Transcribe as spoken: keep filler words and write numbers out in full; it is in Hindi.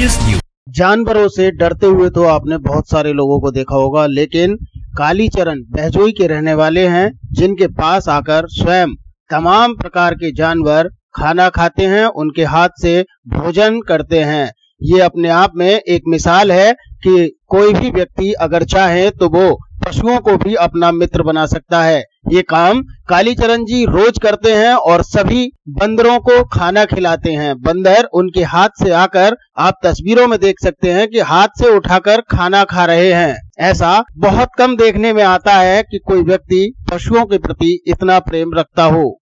Latest news. जानवरों से डरते हुए तो आपने बहुत सारे लोगों को देखा होगा, लेकिन कालीचरण बहजोई के रहने वाले हैं, जिनके पास आकर स्वयं तमाम प्रकार के जानवर खाना खाते हैं, उनके हाथ से भोजन करते हैं। ये अपने आप में एक मिसाल है कि कोई भी व्यक्ति अगर चाहे तो वो पशुओं को भी अपना मित्र बना सकता है। ये काम कालीचरण जी रोज करते हैं और सभी बंदरों को खाना खिलाते हैं। बंदर उनके हाथ से आकर, आप तस्वीरों में देख सकते हैं कि हाथ से उठाकर खाना खा रहे हैं। ऐसा बहुत कम देखने में आता है कि कोई व्यक्ति पशुओं के प्रति इतना प्रेम रखता हो।